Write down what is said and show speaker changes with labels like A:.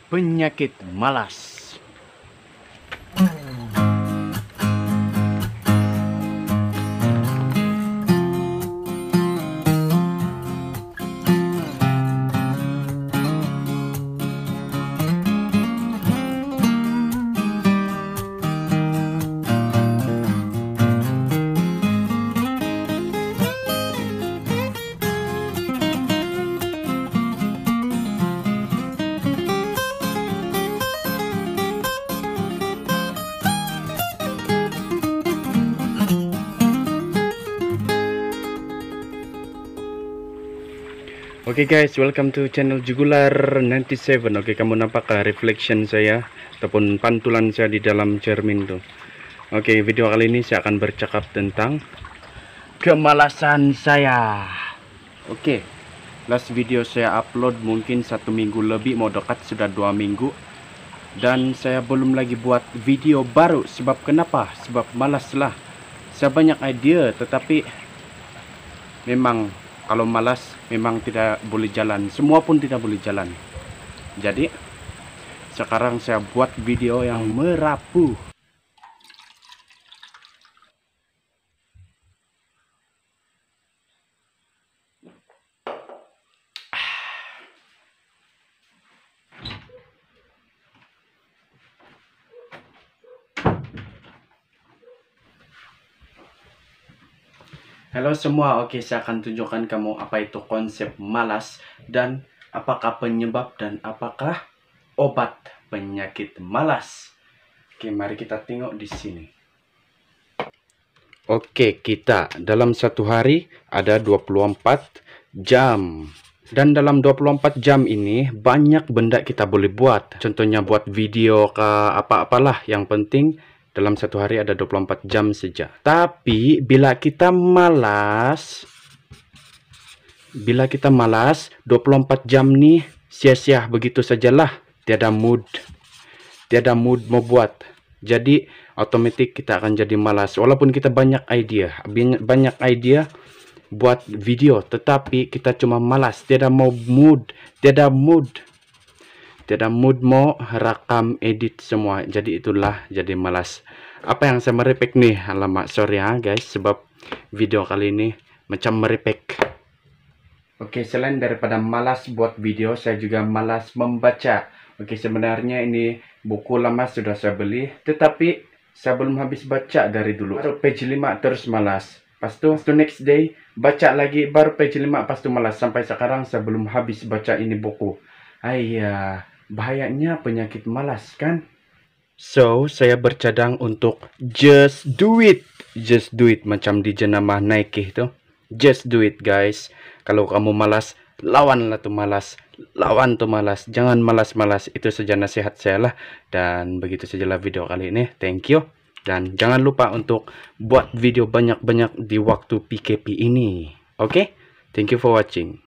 A: penyakit malas. Oke guys, welcome to channel Jugular 97. Oke, kamu nampak reflection saya ataupun pantulan saya di dalam cermin tuh. Oke, video kali ini saya akan bercakap tentang kemalasan saya. Oke, last video saya upload mungkin 1 minggu lebih, mau dekat sudah 2 minggu, dan saya belum lagi buat video baru. Sebab kenapa? Sebab malas lah. Saya banyak ide, tetapi memang kalau malas memang tidak boleh jalan, semua pun tidak boleh jalan. Jadi sekarang saya buat video yang merapu. Halo semua, oke, saya akan tunjukkan kamu apa itu konsep malas dan apakah penyebab dan apakah obat penyakit malas. Oke, mari kita tengok di sini. Oke, kita dalam satu hari ada 24 jam. Dan dalam 24 jam ini banyak benda kita boleh buat. Contohnya buat video ke apa-apalah, yang penting dalam satu hari ada 24 jam saja. Tapi bila kita malas 24 jam nih sia-sia begitu sajalah. Tiada mood mau buat. Jadi otomatis kita akan jadi malas. Walaupun kita banyak idea buat video, tetapi kita cuma malas, tiada mood mau rakam, edit semua. Jadi itulah jadi malas. Apa yang saya merepek nih, alamak, sorry ya guys, sebab video kali ini macam merepek. Oke, selain daripada malas buat video, saya juga malas membaca. Oke, sebenarnya ini buku lama sudah saya beli, tetapi saya belum habis baca dari dulu. Baru page 5 terus malas. Pas tu next day baca lagi, baru page 5, pas tu malas. Sampai sekarang saya belum habis baca ini buku. Ayah, bahayanya penyakit malas kan? So, saya bercadang untuk just do it. Just do it, macam di jenama Nike itu. Just do it guys. Kalau kamu malas, lawanlah tuh malas. Lawan tuh malas. Jangan malas-malas. Itu saja nasihat saya lah. Dan begitu sajalah video kali ini. Thank you. Dan jangan lupa untuk buat video banyak-banyak di waktu PKP ini. Oke? Thank you for watching.